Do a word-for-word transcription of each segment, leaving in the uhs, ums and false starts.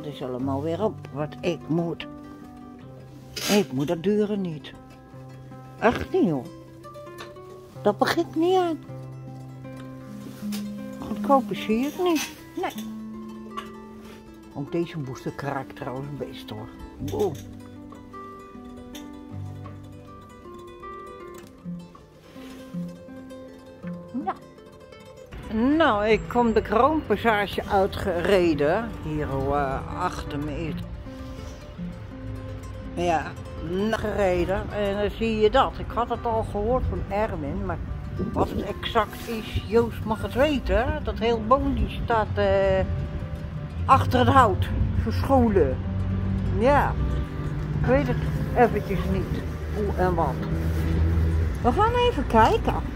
is allemaal weer op wat ik moet. Ik moet dat duren niet. Echt niet, joh. Dat begint niet aan. Goedkoper zie ik niet. Nee. Ook deze booster kraakt trouwens best hoor. Boom. Nou. Nou, ik kom de Kroonpassage uitgereden. Hier uh, achter me is. Ja, gereden. En dan zie je dat. Ik had het al gehoord van Erwin, maar wat het exact is, Joost mag het weten. Dat heel boom die staat uh, achter het hout, verscholen. Ja, ik weet het eventjes niet hoe en wat. We gaan even kijken.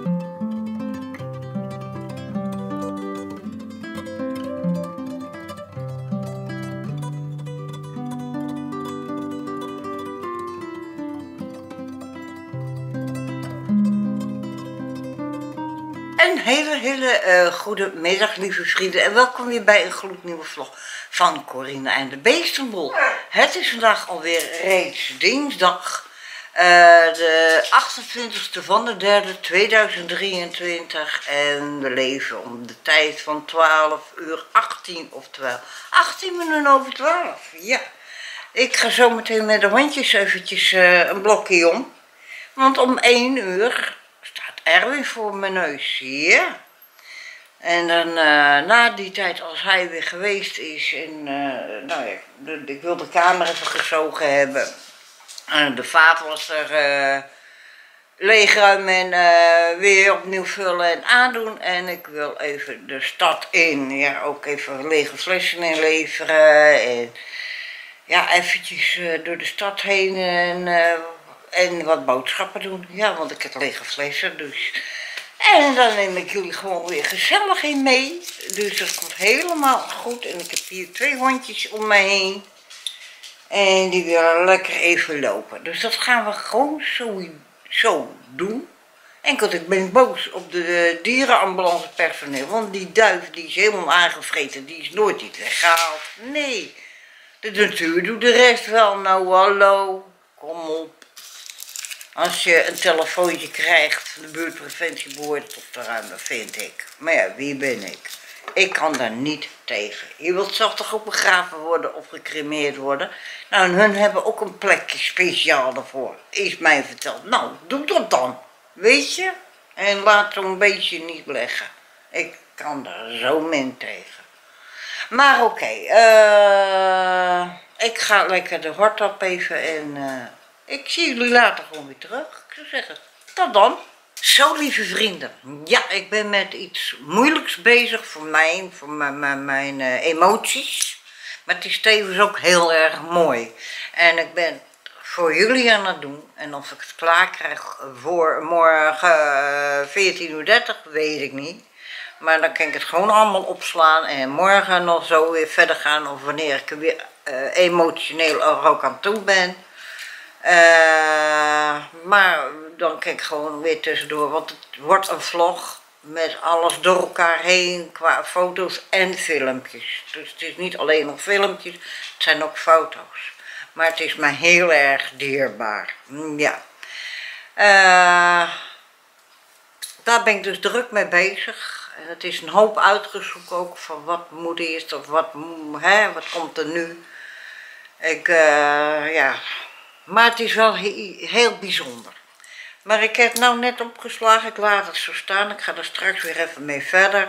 Een hele, hele uh, goede middag, lieve vrienden. En welkom weer bij een gloednieuwe vlog van Corine en de Beestenboel. Het is vandaag alweer reeds dinsdag. Uh, de achtentwintigste van de derde, tweeduizend drieëntwintig. En we leven om de tijd van twaalf uur achttien, oftewel achttien minuten over twaalf. Ja, ik ga zo meteen met de hondjes eventjes uh, een blokje om. Want om één uur... Erwin voor mijn neus, ja. En dan uh, na die tijd, als hij weer geweest is, en uh, nou ja, de, ik wil de kamer even gezogen hebben. En de vaatwas er uh, leegruimen en uh, weer opnieuw vullen en aandoen. En ik wil even de stad in, ja, ook even lege flessen inleveren. En ja, eventjes uh, door de stad heen en... Uh, En wat boodschappen doen, ja, want ik heb lege flessen, dus. En dan neem ik jullie gewoon weer gezellig in mee. Dus dat komt helemaal goed. En ik heb hier twee hondjes om me heen. En die willen lekker even lopen. Dus dat gaan we gewoon zo, zo doen. Enkel, ik ben boos op de dierenambulance personeel. Want die duif die is helemaal aangevreten, die is nooit niet weggehaald. Nee, de natuur doet de rest wel. Nou, hallo, kom op. Als je een telefoontje krijgt van de buurtpreventie behoort tot te ruimen, vind ik. Maar ja, wie ben ik? Ik kan daar niet tegen. Je wilt zelf toch ook begraven worden of gecremeerd worden? Nou, en hun hebben ook een plekje speciaal daarvoor. Is mij verteld. Nou, doe dat dan. Weet je? En laat zo'n beetje niet leggen. Ik kan daar zo min tegen. Maar oké, okay, uh, ik ga lekker de hort op even en... Uh, Ik zie jullie later gewoon weer terug. Ik zou zeggen, tot dan. Zo, lieve vrienden. Ja, ik ben met iets moeilijks bezig voor mij, voor mijn, mijn, mijn uh, emoties. Maar het is tevens ook heel erg mooi. En ik ben voor jullie aan het doen. En of ik het klaar krijg voor morgen uh, veertien uur dertig, weet ik niet. Maar dan kan ik het gewoon allemaal opslaan. En morgen nog zo weer verder gaan. Of wanneer ik er weer uh, emotioneel er ook aan toe ben. Uh, maar dan kijk ik gewoon weer tussendoor, want het wordt een vlog met alles door elkaar heen qua foto's en filmpjes. Dus het is niet alleen nog filmpjes, het zijn ook foto's. Maar het is me heel erg dierbaar, ja. Uh, daar ben ik dus druk mee bezig. En het is een hoop uitgezocht ook van wat moet eerst of wat, hè, wat komt er nu. Ik, uh, ja... Maar het is wel he heel bijzonder. Maar ik heb het nou net opgeslagen, ik laat het zo staan. Ik ga er straks weer even mee verder.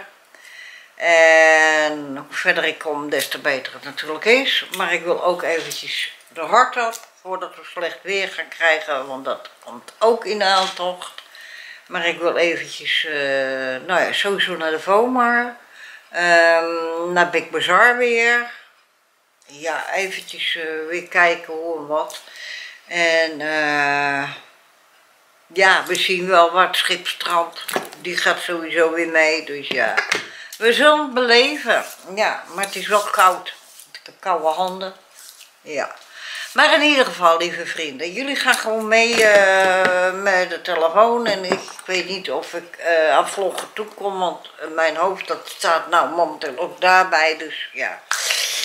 En hoe verder ik kom, des te beter het natuurlijk is. Maar ik wil ook eventjes de hart op, voordat we slecht weer gaan krijgen. Want dat komt ook in de aantocht. Maar ik wil eventjes, uh, nou ja, sowieso naar de Vomar. Um, naar Big Bazaar weer. Ja, eventjes uh, weer kijken hoe en wat. En uh, ja, we zien wel wat Schipstrand, die gaat sowieso weer mee, dus ja, we zullen het beleven. Ja, maar het is wel koud, ik heb koude handen, ja. Maar in ieder geval, lieve vrienden, jullie gaan gewoon mee uh, met de telefoon en ik weet niet of ik uh, aan vloggen toe kom, want mijn hoofd dat staat nou momenteel ook daarbij, dus ja.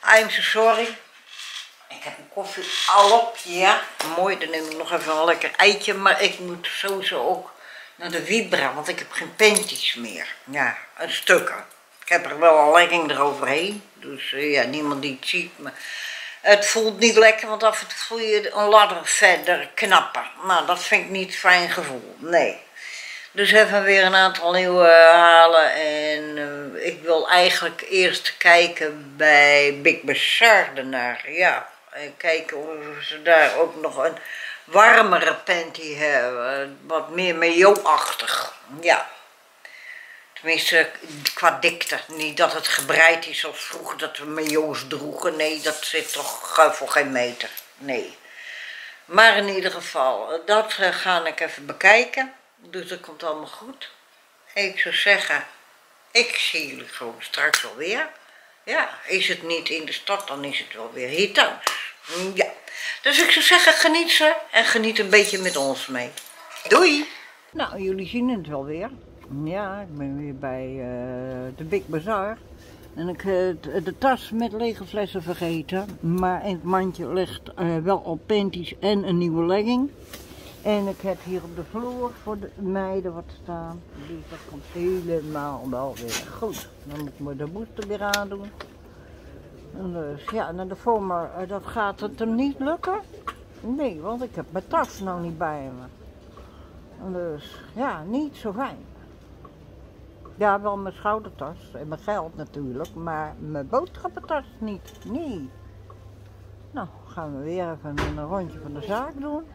I'm so sorry. Ik heb een koffie al op, ja. Mooi, dan neem ik nog even een lekker eitje. Maar ik moet sowieso ook naar de Vibra, want ik heb geen panties meer. Ja, een stukken. Ik heb er wel een legging eroverheen. Dus uh, ja, niemand die het ziet. Maar het voelt niet lekker, want af en toe voel je een ladder verder knappen. Nou, dat vind ik niet een fijn gevoel. Nee. Dus even weer een aantal nieuwe halen. En uh, ik wil eigenlijk eerst kijken bij Big Bazaar ernaar. Ja, en kijken of ze daar ook nog een warmere panty hebben. Wat meer maillot-achtig. Ja. Tenminste, qua dikte. Niet dat het gebreid is zoals vroeger dat we maillots droegen. Nee, dat zit toch uh, voor geen meter. Nee. Maar in ieder geval, dat uh, ga ik even bekijken. Dus dat komt allemaal goed. Ik zou zeggen, ik zie jullie gewoon straks wel weer. Ja, is het niet in de stad, dan is het wel weer hier thuis. Ja. Dus ik zou zeggen, geniet ze en geniet een beetje met ons mee. Doei! Nou, jullie zien het wel weer. Ja, ik ben weer bij uh, de Big Bazaar. En ik heb uh, de tas met lege flessen vergeten. Maar in het mandje ligt uh, wel al panties en een nieuwe legging. En ik heb hier op de vloer voor de meiden wat staan. Dus dat komt helemaal wel weer goed. Dan moet ik me de booster weer aandoen. En dus ja, naar de former, uh, dat gaat het hem niet lukken. Nee, want ik heb mijn tas nou niet bij me. En dus ja, niet zo fijn. Ja, wel mijn schoudertas en mijn geld natuurlijk, maar mijn boodschappentas niet. Nee. Nou, gaan we weer even een rondje van de zaak doen.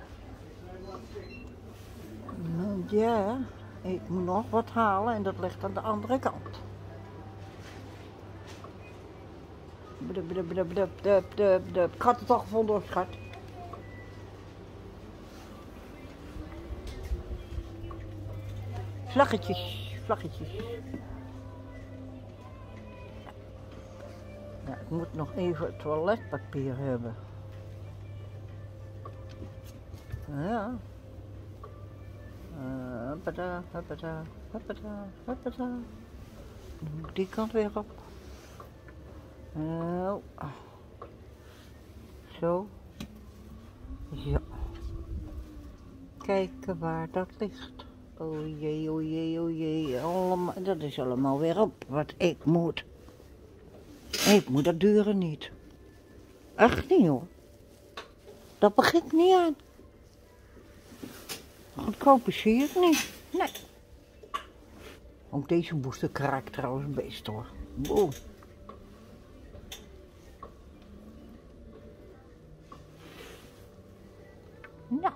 Want ja, ik moet nog wat halen en dat ligt aan de andere kant. Ik had het al gevonden hoor, schat. Vlaggetjes, vlaggetjes. Ja, ik moet nog even toiletpapier hebben. Ja. Uh, hoppata, hoppata, hoppata, hoppata. Dan moet ik die kant weer op. Uh, zo. Ja. Kijken waar dat ligt. O jee, o jee, o jee. Allemaal, dat is allemaal weer op wat ik moet. Ik moet dat duren niet. Echt niet hoor. Dat begint niet aan. Goedkoper zie je het niet. Nee. Ook deze booster kraakt trouwens best hoor. Wow. Nou.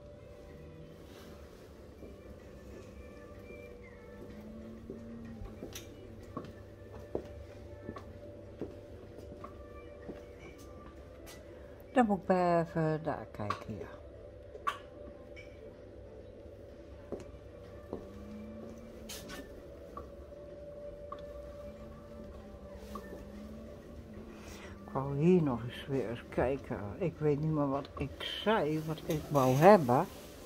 Dan moet ik bij even daar kijken hier. Ik wou hier nog eens weer eens kijken. Ik weet niet meer wat ik zei, wat ik wou hebben.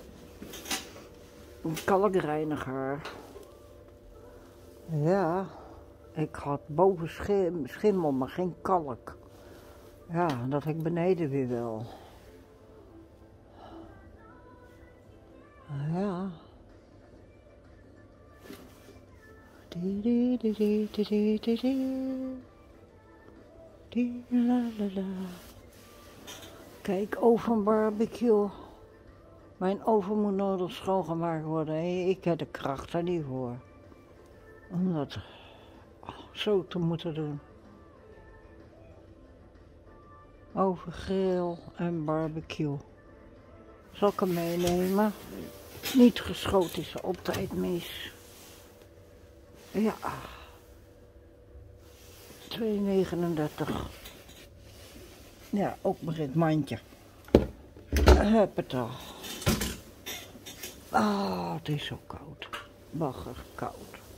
Een kalkreiniger. Ja, ik had boven schim, schimmel, maar geen kalk. Ja, dat heb ik beneden weer wel. Ja. Die, die, die, die, die, die, die. Die, la, la, la. Kijk, oven barbecue. Mijn oven moet nodig schoongemaakt worden. Ik heb de kracht er niet voor. Om dat zo te moeten doen. Oven, grill en barbecue. Zal ik hem meenemen? Niet geschoten is er altijd mis. Ja. twee negenendertig. Ja, ook maar in het mandje. Huppeta. Ah, het is zo koud. Bagger koud.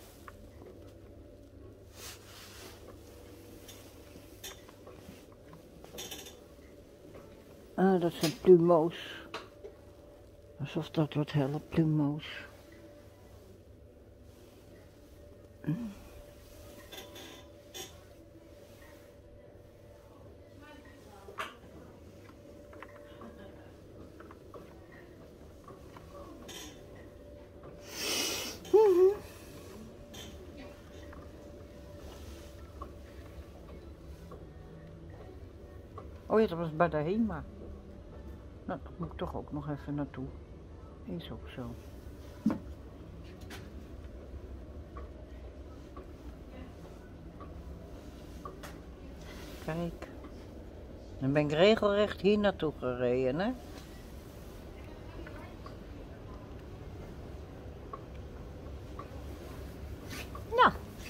Ah, dat zijn plumo's. Alsof dat wat helpt, plumo's. Oh ja, dat was bij de HEMA. Nou, daar moet ik toch ook nog even naartoe. Is ook zo. Kijk. Dan ben ik regelrecht hier naartoe gereden, hè. Nou.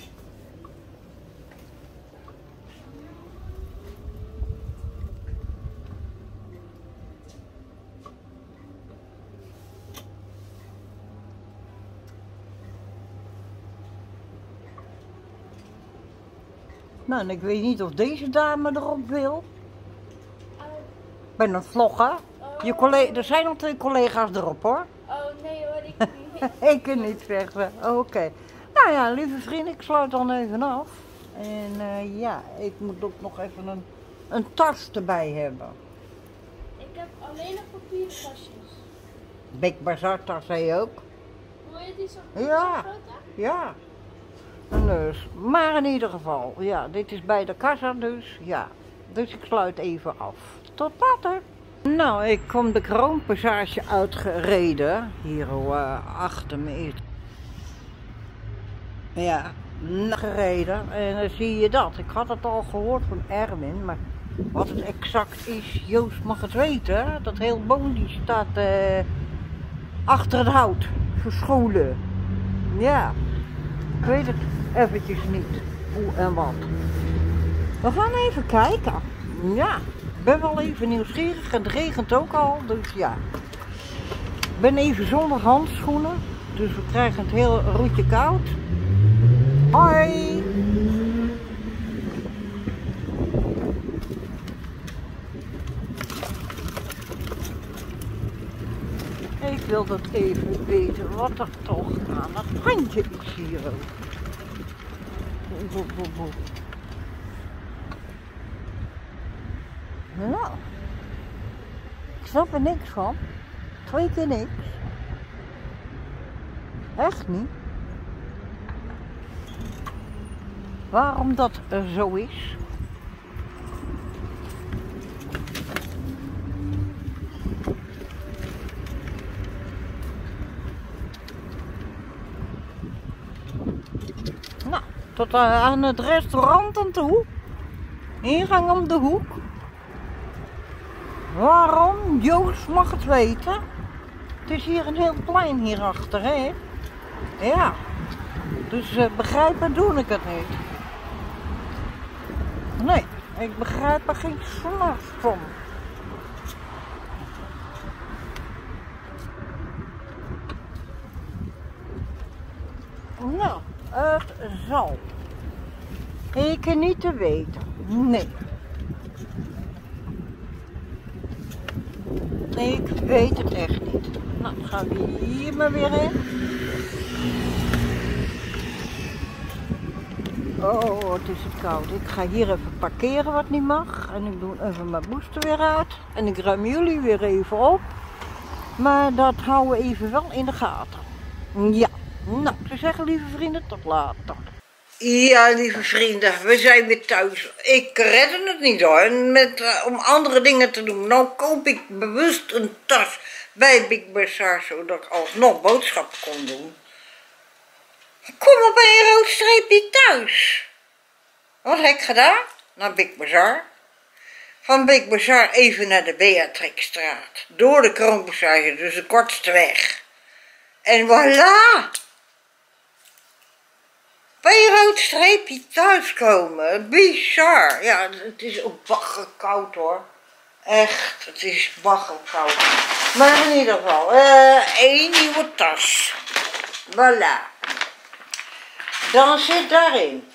Nou, en ik weet niet of deze dame erop wil. Ik ben een vlogger. Je collega, er zijn al twee collega's erop hoor. Oh nee hoor, ik niet. Ik kan niet zeggen. Oké. Okay. Nou ja, lieve vrienden, ik sluit dan even af. En uh, ja, ik moet ook nog even een, een tas erbij hebben. Ik heb alleen nog papieren tasjes. Big Bazaar tas zei je ook? Wil je die zo, Ja. zo grote? Ja. Dus, maar in ieder geval, ja, dit is bij de kassa dus, ja. Dus ik sluit even af. Tot later. Nou, ik kom de Kroonpassage uitgereden. Hier uh, achter me is. Ja, gereden. En dan zie je dat. Ik had het al gehoord van Erwin, maar wat het exact is, Joost mag het weten. Dat heel boom die staat uh, achter het hout, verscholen. Ja, ik weet het eventjes niet, hoe en wat. We gaan even kijken. Ja, ik ben wel even nieuwsgierig. Het regent ook al, dus ja. Ik ben even zonder handschoenen, dus we krijgen het heel roetje koud. Hoi! Ik wil dat even weten wat er toch aan het handje is hier ook. Boe, boe, boe. Nou, ik snap er niks van. Twee keer niks. Echt niet. Waarom dat er zo is? Nou, tot aan het restaurant aan toe. Ingang om de hoek. Waarom? Joost mag het weten. Het is hier een heel plein hierachter, hè? Ja. Dus uh, begrijpen doe ik het niet. Nee, ik begrijp er geen slag van. Nou, het zal. Ik niet te weten. Nee. Ik weet het echt niet. Nou, dan gaan we hier maar weer in. Oh, het is het koud. Ik ga hier even parkeren wat niet mag. En ik doe even mijn booster weer uit. En ik ruim jullie weer even op. Maar dat houden we even wel in de gaten. Ja. Nou, ik zou zeggen, lieve vrienden, tot later. Ja, lieve vrienden, we zijn weer thuis. Ik redde het niet hoor, met, uh, om andere dingen te doen. Nou koop ik bewust een tas bij Big Bazaar, zodat ik alsnog boodschappen kon doen. Kom op een rood streepje thuis. Wat heb ik gedaan? Naar Big Bazaar. Van Big Bazaar even naar de Beatrixstraat. Door de Kroonpassage, dus de kortste weg. En voilà! Bij een rood streepje thuiskomen. Bizar. Ja, het is ook baggerkoud hoor. Echt, het is baggerkoud. Maar in ieder geval, uh, één nieuwe tas. Voilà. Dan zit daarin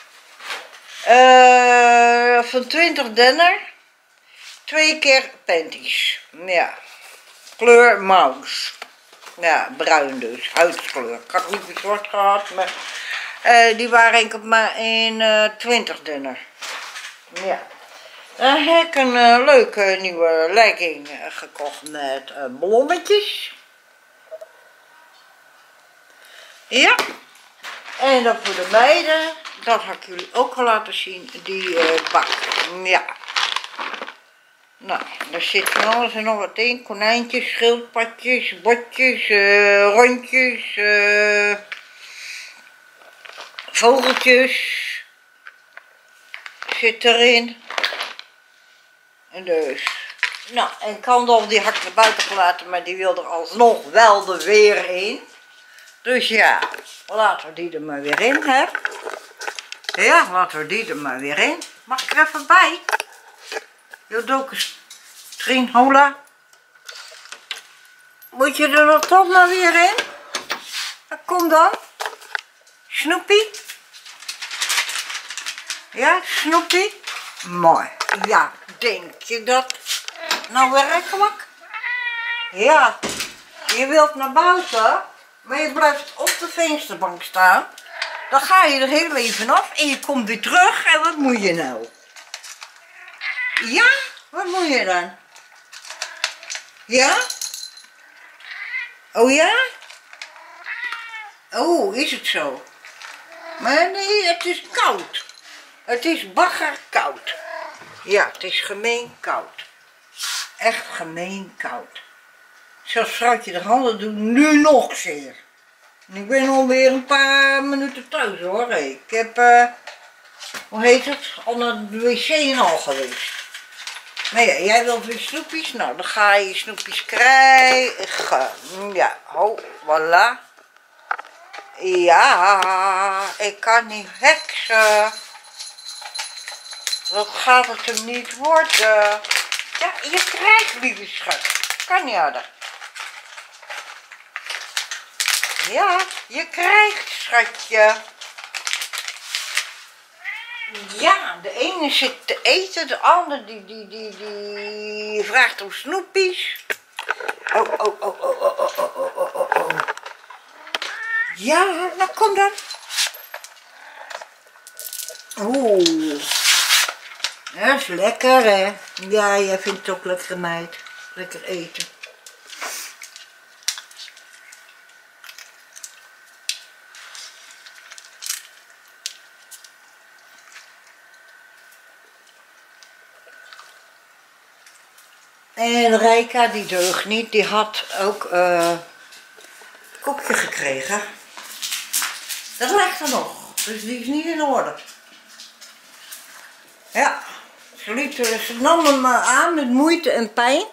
uh, van twintig denner, twee keer panties. Ja, kleur mouse. Ja, bruin dus, huidskleur. Ik had liever zwart gehad, maar uh, die waren enkel maar in uh, twintig denner. Ja. Dan heb ik een uh, leuke nieuwe legging uh, gekocht met uh, blommetjes. Ja. En dan voor de meiden, dat had ik jullie ook al laten zien, die uh, bak. Ja. Nou, daar zit van alles en nog wat in. Konijntjes, schildpadjes, botjes, uh, rondjes, uh, vogeltjes. Zit erin. En dus. Nou, en Kandel die had ik naar buiten gelaten, maar die wil er alsnog wel de weer in. Dus ja, laten we die er maar weer in, hè. Ja, laten we die er maar weer in. Mag ik er even bij? Jodokus, Trien, hola. Moet je er dan toch maar weer in? Kom dan. Snoepie. Ja, Snoepie. Mooi. Ja, denk je dat nou werkelijk? Ja, je wilt naar buiten, maar je blijft op de vensterbank staan. Dan ga je er heel even af en je komt weer terug en wat moet je nou? Ja? Wat moet je dan? Ja? Oh ja? Oh, is het zo? Maar nee, het is koud. Het is baggerkoud. Ja, het is gemeen koud. Echt gemeen koud. Zelfs vrouwtje de handen doet nu nog zeer. En ik ben alweer een paar minuten thuis hoor. Ik heb, uh, hoe heet het, al naar de wc en al geweest. Maar ja, jij wilt weer snoepjes? Nou, dan ga je snoepjes krijgen. Ja, ho, voilà. Ja, ik kan niet heksen. Dat gaat het hem niet worden. Ja, je krijgt, lieve schat. Kan niet harder. Ja, je krijgt, schatje. Ja, de ene zit te eten, de ander die, die, die, die vraagt om snoepjes. Oh, oh, oh, oh, oh, oh, oh, oh, oh, oh. Ja, nou kom dan. Oeh. Dat is lekker, hè? Ja, jij vindt het ook lekker, meid. Lekker eten. En Rijka, die deugt niet, die had ook uh, een kopje gekregen. Dat ligt er nog, dus die is niet in orde. Ja, ze, liet, ze nam hem aan met moeite en pijn.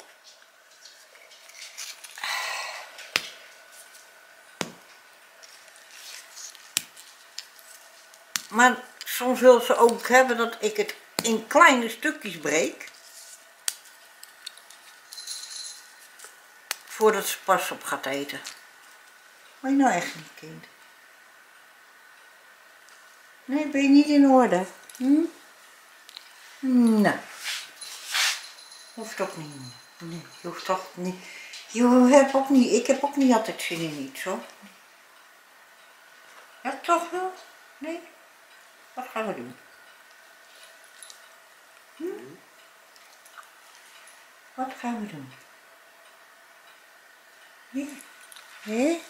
Maar soms wil ze ook hebben dat ik het in kleine stukjes breek. Voordat ze pas op gaat eten. Maar je nou echt niet, kind? Nee, ben je niet in orde? Hm? Nou. Hoeft toch niet. Nee, je hoeft toch niet. Je hebt ook niet. Ik heb ook niet altijd zin in iets hoor. Ja, toch wel? Nee? Wat gaan we doen? Hm? Wat gaan we doen? Nee? Nee?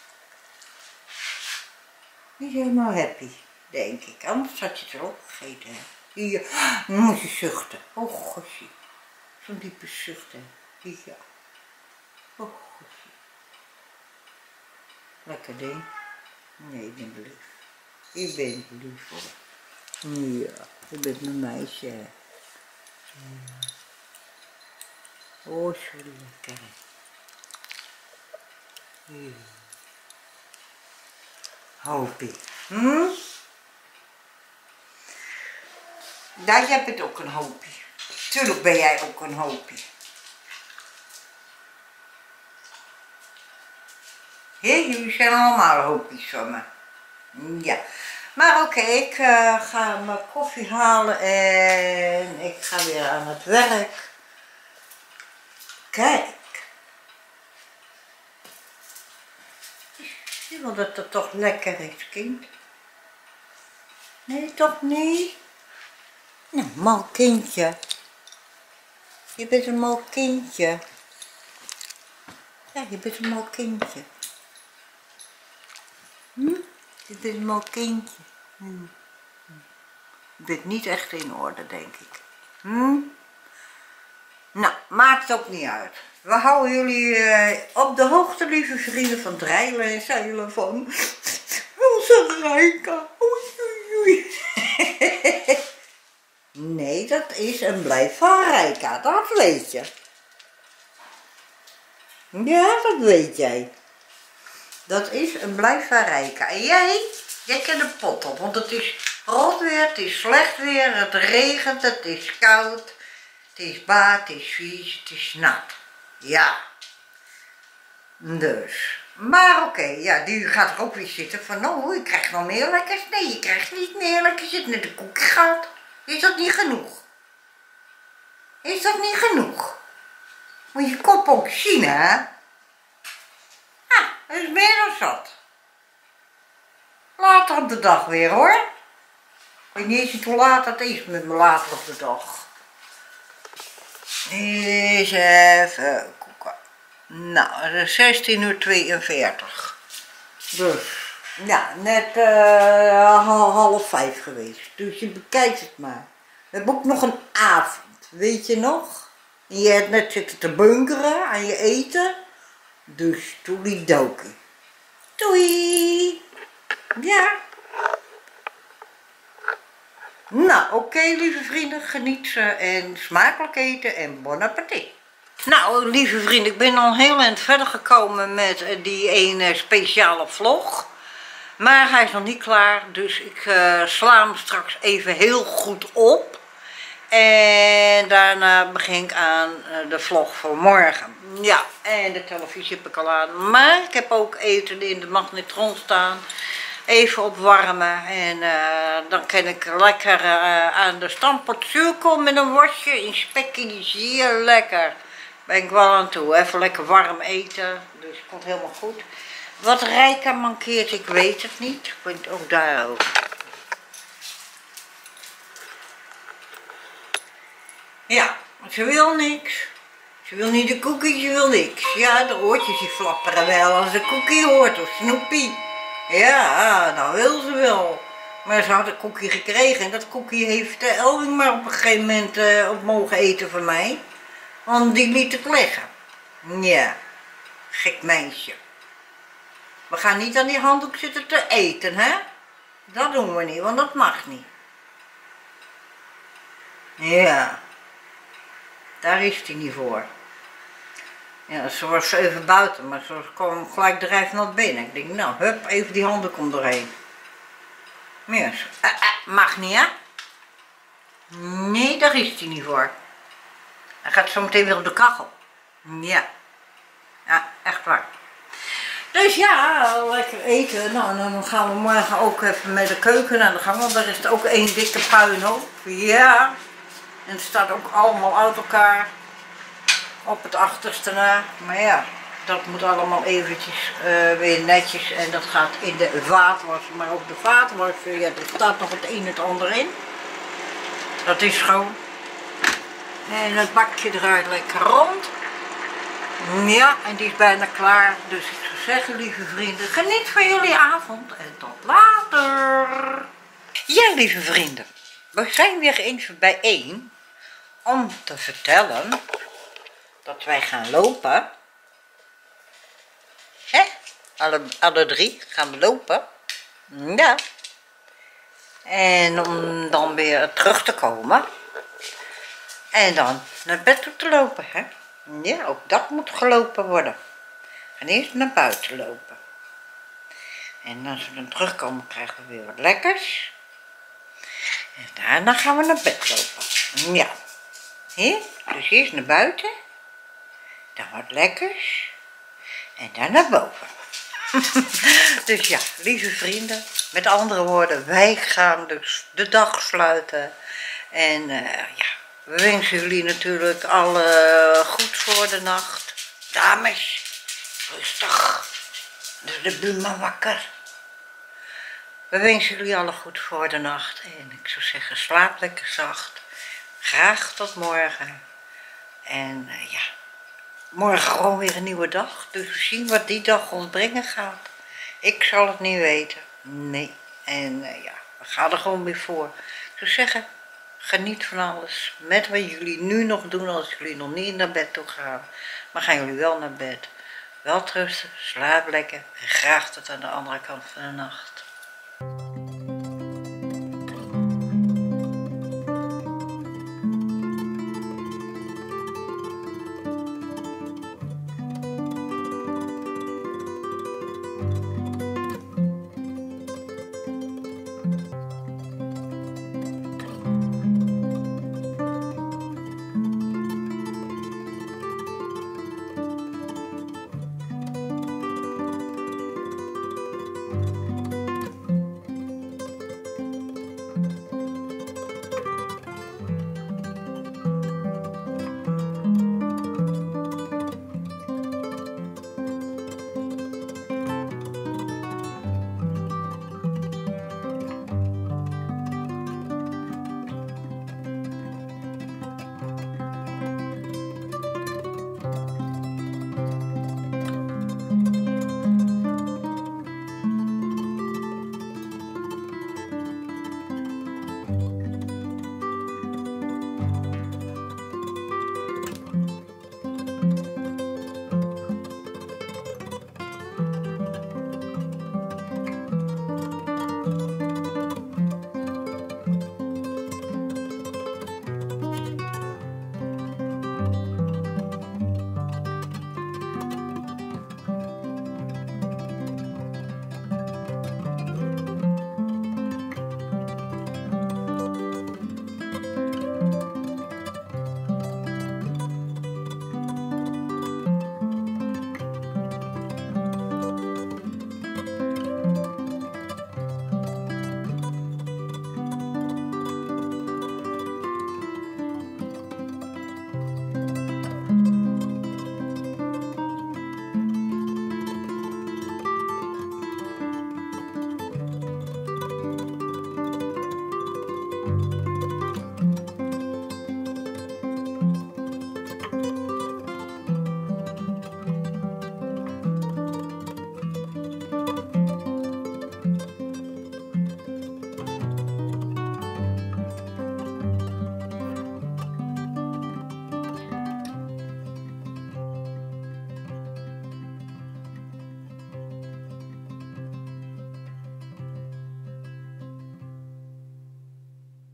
Niet helemaal happy, denk ik. Anders had je het erop gegeten. Hier, dan moet je zuchten. Oh gosje. Zo'n diepe zuchten. Hier. Oh gosje. Lekker ding. Nee, ik ben lief. Ik ben lief hoor. Ja, je bent mijn meisje. Ja. Oh, zo lekker. Ja. Hopie. Hm? Ja, jij bent ook een hoopie. Tuurlijk ben jij ook een hoopie. Hé, jullie zijn allemaal hopies van me. Ja. Maar oké, okay, ik uh, ga mijn koffie halen en ik ga weer aan het werk. Kijk. Zie wel dat het toch lekker is, kind. Nee, toch niet? Nou, mal kindje. Je bent een mal kindje. Ja, je bent een mal kindje. Hm? Je bent een mal kindje. Hm. Je bent niet echt in orde, denk ik. Hm? Nou, maakt ook niet uit. We houden jullie uh, op de hoogte, lieve vrienden, van het rijlen en zeilen van onze Rijka. Oei, oei, oei. Nee, dat is een blijf van Rijka, dat weet je. Ja, dat weet jij. Dat is een blijf van Rijka. En jij, jij kent de pot op, want het is rot weer, het is slecht weer, het regent, het is koud, het is baat, het is vies, het is nat. Ja. Dus. Maar oké, okay, ja, die gaat er ook weer zitten van, oh, je krijgt nog meer lekkers. Nee, je krijgt niet meer lekkers, je hebt net een koekje gehad. Is dat niet genoeg? Is dat niet genoeg? Moet je kop ook zien, hè? Ah, dat is meer dan zat. Later op de dag weer, hoor. Ik weet niet eens hoe laat dat is met me later op de dag. Eens even koeken. Nou, het is zestien uur tweeënveertig. Dus, ja, net uh, half vijf geweest. Dus je bekijkt het maar. We hebben ook nog een avond, weet je nog? En je hebt net zitten te bunkeren aan je eten. Dus toediedokie. Doei! Ja. Nou, oké, okay, lieve vrienden, geniet ze en smakelijk eten en bon appétit. Nou, lieve vrienden, ik ben al heel eind verder gekomen met die ene speciale vlog. Maar hij is nog niet klaar, dus ik uh, sla hem straks even heel goed op. En daarna begin ik aan uh, de vlog voor morgen. Ja, en de televisie heb ik al aan. Maar ik heb ook eten in de magnetron staan. Even opwarmen en uh, dan kan ik lekker uh, aan de stamportuur komen met een worstje in spekje, die is zeer lekker. Ben ik wel aan toe, even lekker warm eten, dus het komt helemaal goed. Wat Rijka mankeert, ik weet het niet, ik weet ook daarover. Ja, ze wil niks. Ze wil niet de koekie, ze wil niks. Ja, de oortjes die flapperen wel als de koekie hoort, of Snoepie. Ja, nou wil ze wel. Maar ze had een koekje gekregen en dat koekje heeft de Elwing maar op een gegeven moment uh, op mogen eten van mij. Want die liet het liggen. Ja, gek meisje. We gaan niet aan die handdoek zitten te eten, hè? Dat doen we niet, want dat mag niet. Ja, daar is hij niet voor. Ja, ze was even buiten, maar ze kwam gelijk drijfnat binnen. Ik denk, nou, hup, even die handdoek om doorheen. Ja, uh, uh, mag niet, hè? Nee, daar is hij niet voor. Hij gaat zo meteen weer op de kachel. Ja. Ja, echt waar. Dus ja, lekker eten. Nou, dan gaan we morgen ook even met de keuken aan de gang. Want daar is het ook één dikke puinhoop. Ja. En het staat ook allemaal uit elkaar. Op het achterste na. Maar ja, dat moet allemaal eventjes uh, weer netjes. En dat gaat in de vaatwasser. Maar ook de vaatwasser, ja, er staat nog het een en het ander in. Dat is schoon. En het bakje draait lekker rond. Ja, en die is bijna klaar. Dus ik zou zeggen, lieve vrienden, geniet van jullie avond en tot later. Ja, lieve vrienden, we zijn weer eens bijeen om te vertellen dat wij gaan lopen. Hè? Alle, alle drie gaan we lopen. Ja. En om dan weer terug te komen. En dan naar bed toe te lopen, hè. Ja, ook dat moet gelopen worden. We gaan eerst naar buiten lopen. En als we dan terugkomen krijgen we weer wat lekkers. En daarna gaan we naar bed lopen. Ja. He? Dus eerst naar buiten. Dan wat lekkers. En dan naar boven. Dus ja, lieve vrienden. Met andere woorden, wij gaan dus de dag sluiten. En uh, ja. We wensen jullie natuurlijk alle goed voor de nacht. Dames, rustig. Dus de buurman wakker. We wensen jullie alle goed voor de nacht. En ik zou zeggen, slaap lekker zacht. Graag tot morgen. En uh, ja, morgen gewoon weer een nieuwe dag. Dus we zien wat die dag ons brengen gaat. Ik zal het niet weten. Nee. En uh, ja, we gaan er gewoon weer voor. Ik zou zeggen, Geniet van alles. Met wat jullie nu nog doen als jullie nog niet naar bed toe gaan. Maar gaan jullie wel naar bed. Wel trusten, slaap lekker en graag tot aan de andere kant van de nacht.